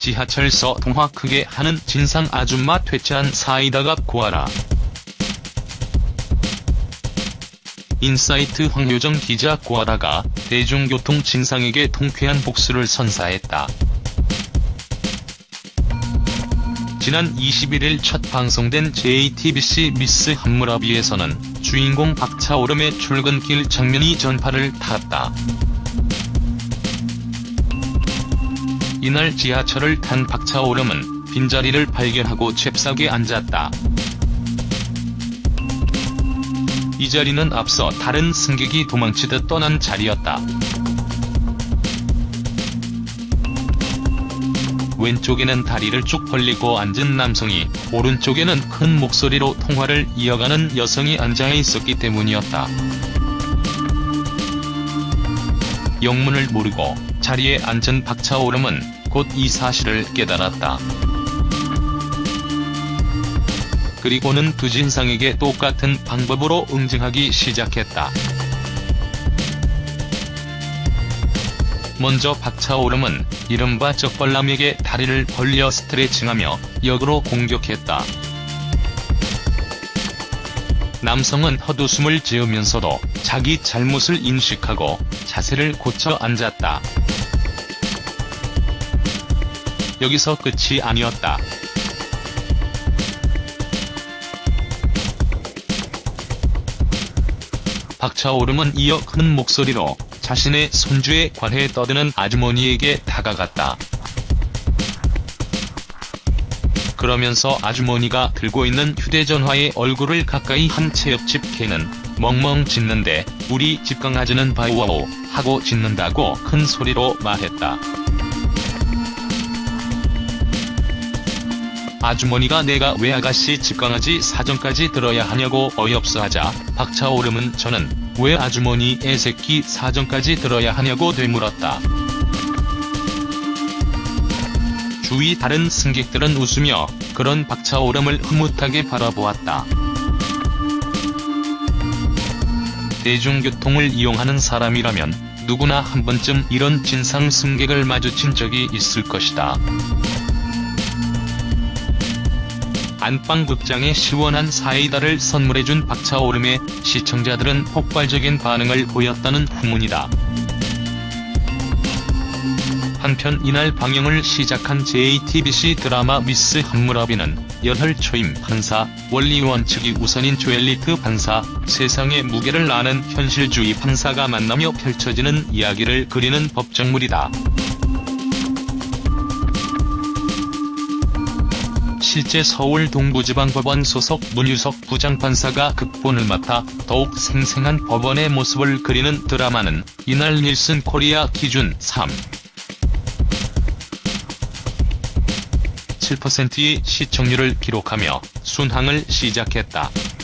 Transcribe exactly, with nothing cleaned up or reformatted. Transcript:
지하철서 통화 크게 하는 진상 아줌마 퇴짜한 사이다가 고아라. 인사이트 황효정 기자 고아라가 대중교통 진상에게 통쾌한 복수를 선사했다. 지난 이십일일 첫 방송된 제이티비씨 미스 함무라비에서는 주인공 박차오름의 출근길 장면이 전파를 탔다. 이날 지하철을 탄 박차오름은 빈자리를 발견하고 잽싸게 앉았다. 이 자리는 앞서 다른 승객이 도망치듯 떠난 자리였다. 왼쪽에는 다리를 쭉 벌리고 앉은 남성이, 오른쪽에는 큰 목소리로 통화를 이어가는 여성이 앉아 있었기 때문이었다. 영문을 모르고 자리에 앉은 박차오름은 곧 이 사실을 깨달았다. 그리고는 두 진상에게 똑같은 방법으로 응징하기 시작했다. 먼저 박차오름은 이른바 쩍벌남에게 다리를 벌려 스트레칭하며 역으로 공격했다. 남성은 헛웃음을 지으면서도 자기 잘못을 인식하고 자세를 고쳐 앉았다. 여기서 끝이 아니었다. 박차오름은 이어 큰 목소리로 자신의 손주에 관해 떠드는 아주머니에게 다가갔다. 그러면서 아주머니가 들고 있는 휴대전화에 얼굴을 가까이 한 채 옆집 개는 멍멍 짖는데 우리 집 강아지는 바우와우 하고 짖는다고 큰 소리로 말했다. 아주머니가 내가 왜 아가씨 집강아지 사정까지 들어야 하냐고 어이없어하자 박차오름은 저는 왜 아주머니 애새끼 사정까지 들어야 하냐고 되물었다. 주위 다른 승객들은 웃으며 그런 박차오름을 흐뭇하게 바라보았다. 대중교통을 이용하는 사람이라면 누구나 한 번쯤 이런 진상 승객을 마주친 적이 있을 것이다. 안방극장에 시원한 사이다를 선물해준 박차오름에 시청자들은 폭발적인 반응을 보였다는 후문이다. 한편 이날 방영을 시작한 제이티비씨 드라마 미스 함무라비는 열혈 초임 판사, 원리원 측이 우선인 조엘리트 판사, 세상의 무게를 아는 현실주의 판사가 만나며 펼쳐지는 이야기를 그리는 법정물이다. 실제 서울 동부지방법원 소속 문유석 부장판사가 극본을 맡아 더욱 생생한 법원의 모습을 그리는 드라마는 이날 닐슨 코리아 기준 삼 점 칠 퍼센트의 시청률을 기록하며 순항을 시작했다.